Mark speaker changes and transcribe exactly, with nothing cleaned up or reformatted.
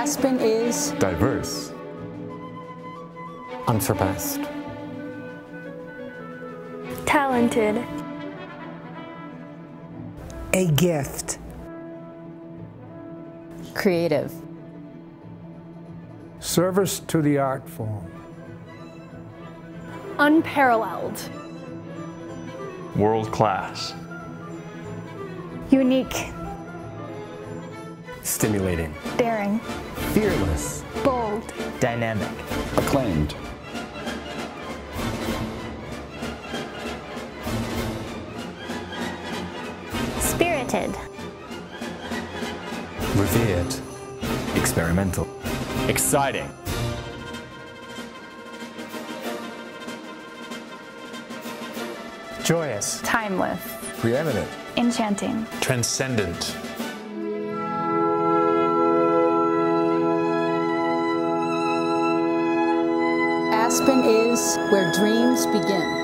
Speaker 1: Aspen is
Speaker 2: diverse,
Speaker 3: unsurpassed,
Speaker 4: talented,
Speaker 5: a gift,
Speaker 1: creative,
Speaker 5: service to the art form,
Speaker 4: unparalleled,
Speaker 6: world class,
Speaker 4: unique,
Speaker 3: stimulating,
Speaker 4: daring,
Speaker 3: fearless,
Speaker 4: bold,
Speaker 3: dynamic,
Speaker 2: acclaimed,
Speaker 4: spirited,
Speaker 3: revered, experimental,
Speaker 6: exciting,
Speaker 3: joyous,
Speaker 4: timeless,
Speaker 2: preeminent,
Speaker 4: enchanting,
Speaker 6: transcendent,
Speaker 1: Aspen is where dreams begin.